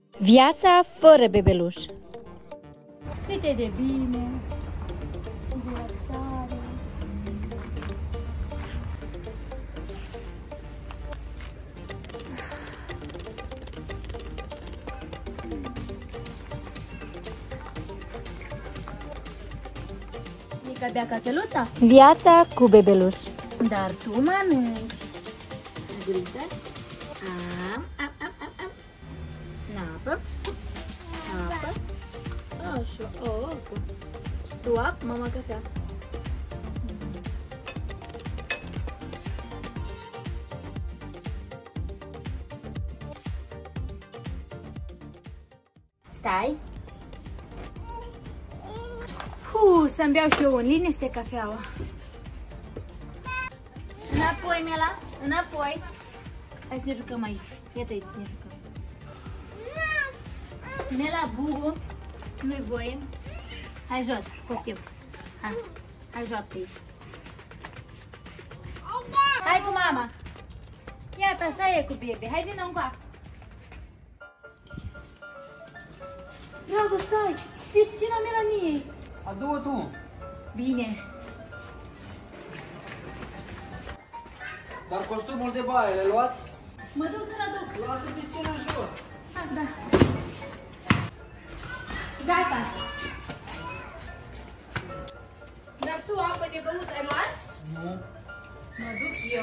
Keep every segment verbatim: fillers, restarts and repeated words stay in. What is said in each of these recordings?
Viața fără bebeluș. Cât e de bine, relaxare. Mica bea cafeluța? Viața cu bebeluș. Dar tu mănânci. Guriță? Am, am, am, am, am. N-apă. Apă. Așa, o apă. Tu apă, mama cafea. Stai. Hu, să-mi beau și eu în liniște cafeaua. Înapoi, Mela, înapoi. Hai să ne jucăm aici. Iată aici să ne jucăm. Mela, Bugu, nu-i voie. Hai jos, poftim. Hai, hai joacă aici. Hai cu mama. Iată, așa e cu bebe. Hai, vină încoa. Dragă, stai. Piscina Melaniei. Adu-o tu. Bine. Dar costumul de baie l-ai luat? Mă duc să-l aduc. Lasă piscina jos. Ah, da. Gata. Dar tu apă de băut ai luat? Nu. Mă duc eu.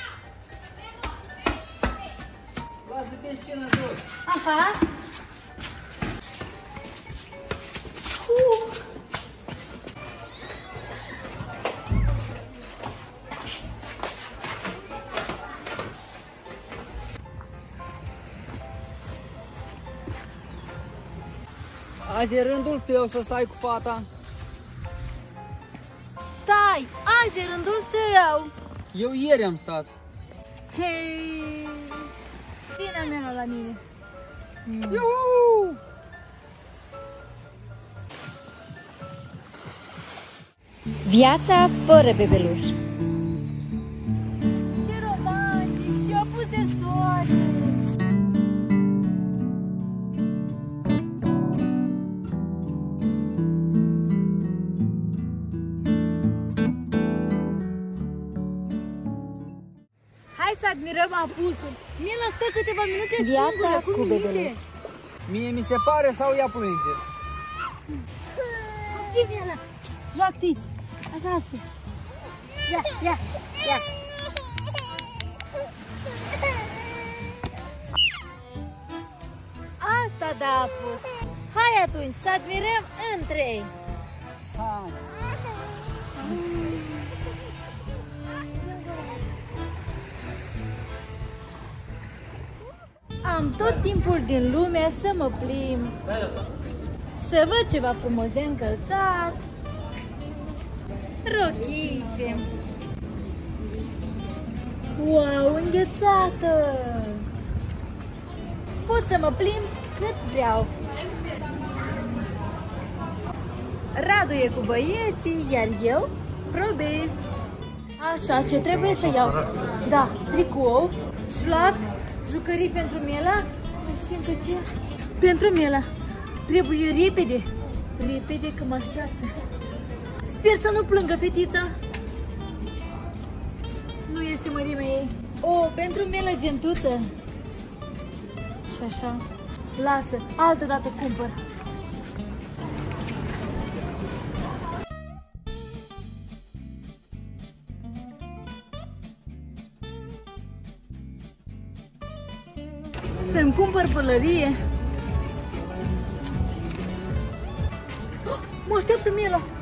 Lasă piscina jos. Aha. Uh. Azi e rândul tău să stai cu fata. Stai, azi e rândul tău. Eu ieri am stat. Hei, vine Mela la mine. Iuhu! Viața fără bebeluș. Ce romantic, ce apus de soare. Hai să admirăm apusul. Mila stă câteva minute Viața singură, cu minte. bebeluș. Mie mi se pare sau ea plânge. Știi, Mila, joacă aici. Așa asta. Ia, ia, ia. Asta da apus. Hai atunci să admirăm între ei. Hai. Am tot timpul din lume să mă plimb, să văd ceva frumos de încălțat, rochițe. Wow, înghețată! Pot să mă plimb cât vreau. Radu e cu băieții, iar eu probez. Așa, ce trebuie să iau? Da, tricou, șlac, jucării pentru Mela și încă ce? Pentru Mela. Trebuie repede, repede că mă așteaptă. Sper să nu plângă fetița. Nu este mărimea ei. O, pentru Mela gentuță. Și așa. Lasă, altă dată cumpăr. Să-mi cumpăr pălărie. Oh, mă așteaptă Mela.